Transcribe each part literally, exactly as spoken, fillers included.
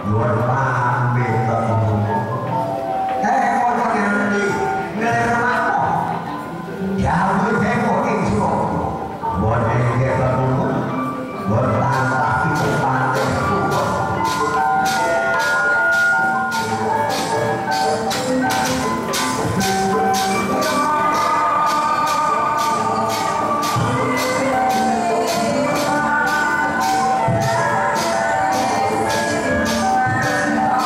Hãy subscribe cho kênh Ghiền Mì Gõ để không bỏ lỡ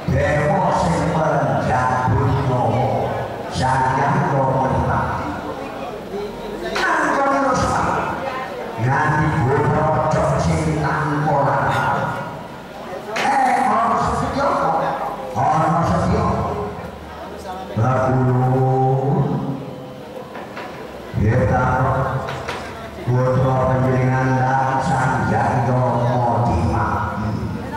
dewa sing penjabut nyawa sayang romo nganti bodoh cok sing tanpa larang eh ono setyo ono setyo bagulun kita bodoh penjelingan dan sanjang romo dimaki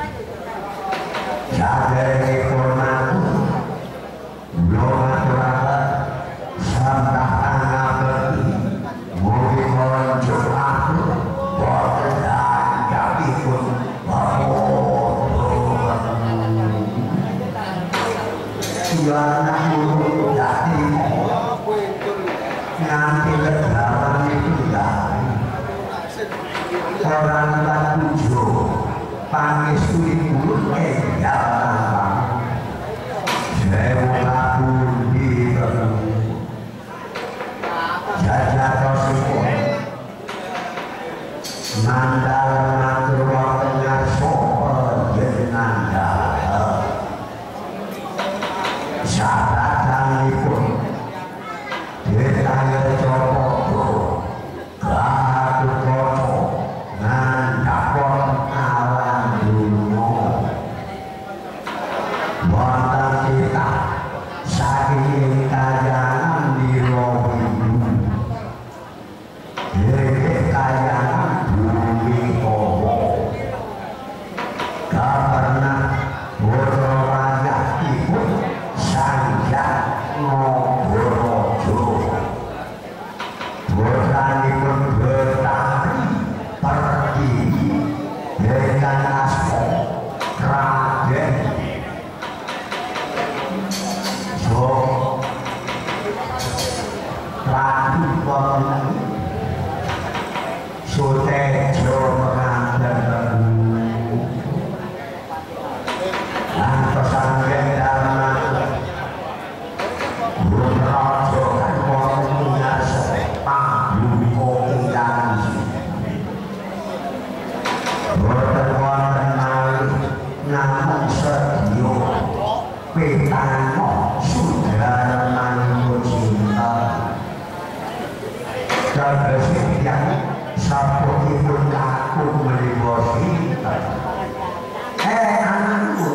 jadere formaku belum aturakan sambah tangga berdi mungkin meluncur aku bodoh tapi pun bodoh yang aku jadi nanti kedalam itu dari orang tak tujuh pangis kulit mulut enggak tambang sewa kabur di berlaku jajah tersebut mandal matur waktunya sopa jenandal syaratan pun ditanya copot gadu kocok ngandapon alam dunia wonten kita saking kayangan di rohimu deke kayangan bumi kowo gak pernah bodoh rakyat ibu sanjak ngobrojo bodanipun bertani berdiri dengan asmo Raden so Ratu Pemenang Sutejo Raden lantas anggen dalam Raja kan punya sepang luko indang boten wonten malih namung sedya petano sudah manungsa cinta dados yang sapunipun kaku menika sinten eh anakku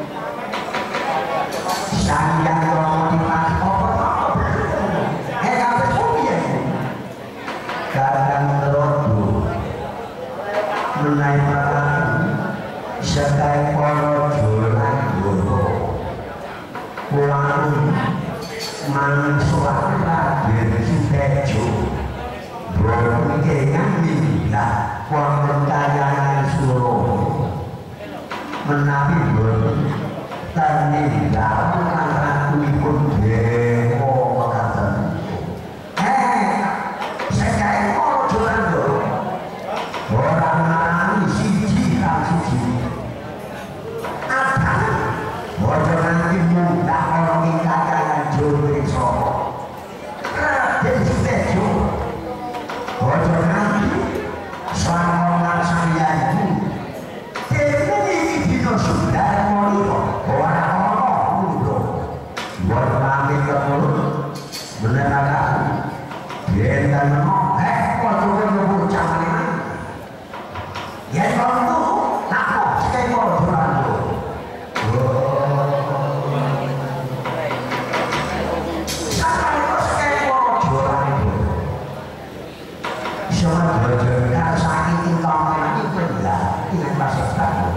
sayang romo dimas apa eh kabeh piye kadang rodo menawi perang sedaya para jolan goro pulang manungsa Raden Sutejo bro iki ngambil lah wonten kayangan Suro menawi boten taninggal lan ratunipun dewa mekaten eh sekae para jolan goro ora ngarani siji kan siji apa bojo nanti mudah orang ing kayangan jore sapa Raden Sutejo bojo nanti sawangan sampeyan dene iki dina sudah mulih ora ono mundo buat pamit ketemu bener ada yen dan eh kok nyebut camane ya kamu nak kok sekali mau jualan lo sampai kok sekali mau jualan lo siapa berjalan sakit tingkong lagi benar dengan bahasa tahu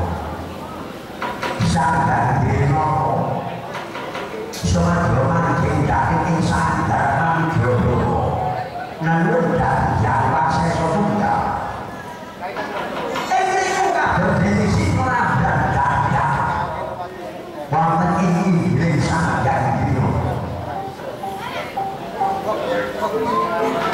sadar di nopo siapa bermancing dari ting sadar kami jodoh namun dari yang bahasa sesungguhnya berdefinisi orang dan dada wonten ing inggris sanjang dina